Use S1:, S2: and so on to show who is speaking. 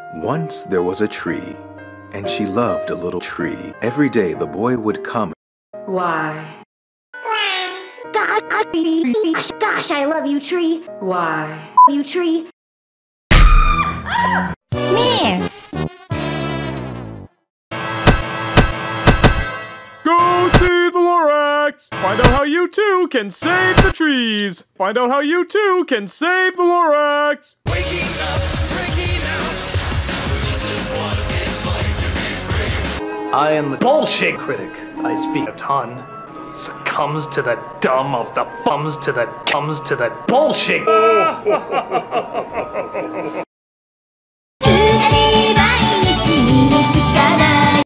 S1: Once there was a tree, and she loved a little tree. Every day the boy would come.
S2: Why? Gosh, I love you, tree. Why? You tree.
S3: Miss!
S4: Go see the Lorax! Find out how you too can save the trees! Find out how you too can save the Lorax!
S5: Waking up, breaking out. This is what it's like to be free.
S6: I am the bullshit critic. I speak a ton. Succumbs to the dumb of the thumbs to the bullshit.